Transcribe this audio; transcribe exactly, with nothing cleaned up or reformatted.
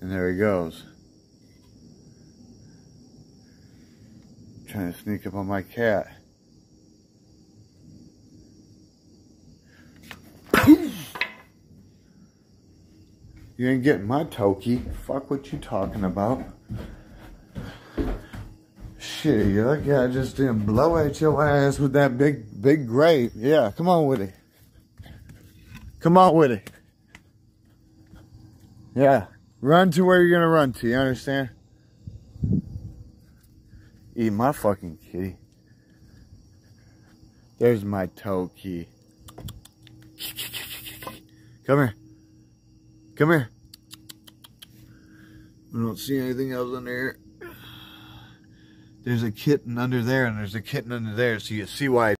And there he goes. Trying to sneak up on my cat. You ain't getting my Toki. Fuck what you talking about. Shit, you look, I just didn't blow at your ass with that big, big grape. Yeah, come on with it. Come on with it. Yeah, run to where you're gonna run to, you understand? Eat my fucking kitty. There's my Toki. Come here. Come here. I don't see anything else in there. There's a kitten under there and there's a kitten under there, so you see why I